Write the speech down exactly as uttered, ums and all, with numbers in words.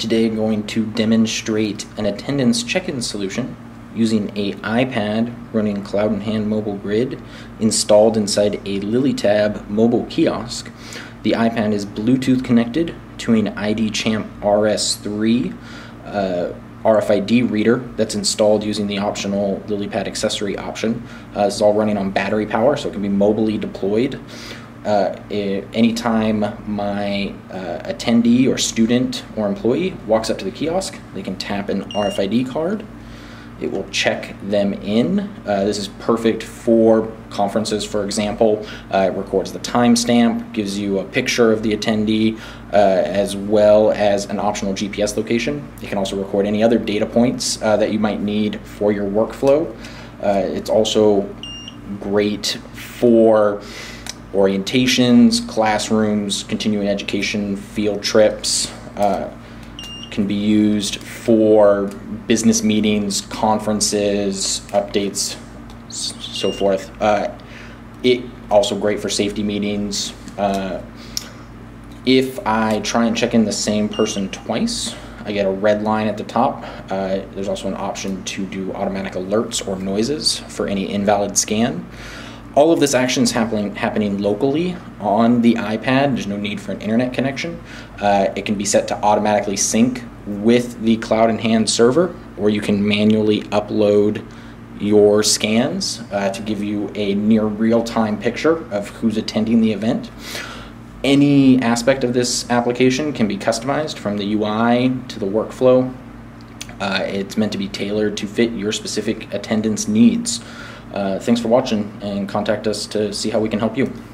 Today I'm going to demonstrate an attendance check-in solution using a iPad running Cloud in Hand mobile grid installed inside a LilyTab mobile kiosk. The iPad is Bluetooth connected to an idChamp R S three uh, R F I D reader that's installed using the optional LilyPad accessory option. Uh, this is all running on battery power, so it can be mobily deployed. Uh, anytime my uh, attendee or student or employee walks up to the kiosk, they can tap an R F I D card. It will check them in. Uh, this is perfect for conferences, for example. Uh, it records the timestamp, gives you a picture of the attendee, uh, as well as an optional G P S location. It can also record any other data points uh, that you might need for your workflow. Uh, it's also great for orientations, classrooms, continuing education, field trips. Uh, can be used for business meetings, conferences, updates, so forth. Uh, it also great for safety meetings. Uh, if I try and check in the same person twice, I get a red line at the top. Uh, there's also an option to do automatic alerts or noises for any invalid scan. All of this action is happening, happening locally on the iPad. There's no need for an internet connection. Uh, it can be set to automatically sync with the Cloud in Hand server, or you can manually upload your scans uh, to give you a near real-time picture of who's attending the event. Any aspect of this application can be customized, from the U I to the workflow. Uh, it's meant to be tailored to fit your specific attendance needs. Uh, thanks for watching, and contact us to see how we can help you.